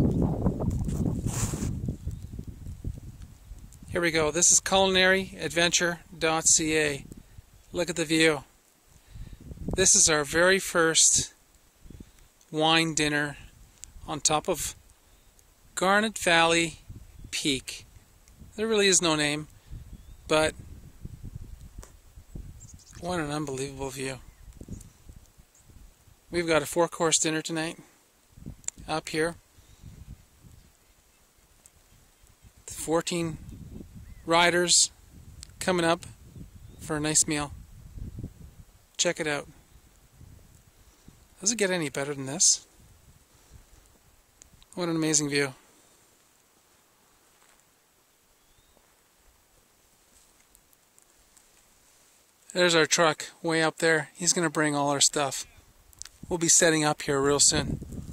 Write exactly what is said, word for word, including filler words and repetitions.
Here we go. This is culinary adventure dot c a. Look at the view. This is our very first wine dinner on top of Garnet Valley Peak. There really is no name, but what an unbelievable view. We've got a four-course dinner tonight up here. fourteen riders coming up for a nice meal. Check it out. Does it get any better than this? What an amazing view. There's our truck way up there. He's going to bring all our stuff. We'll be setting up here real soon.